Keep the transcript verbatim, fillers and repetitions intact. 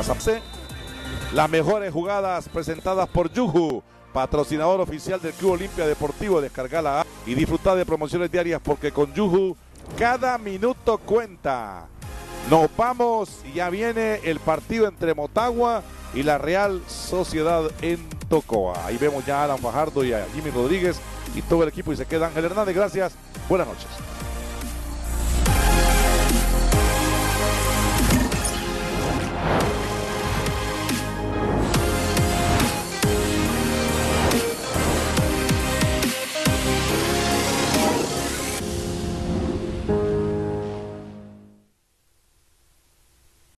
Las mejores jugadas presentadas por Yuhu, patrocinador oficial del Club Olimpia Deportivo. Descargala app y disfrutar de promociones diarias, porque con Yuhu cada minuto cuenta. Nos vamos y ya viene el partido entre Motagua y la Real Sociedad en Tocoa. Ahí vemos ya a Alan Fajardo y a Jimmy Rodríguez y todo el equipo, y se queda Ángel Hernández. Gracias, buenas noches.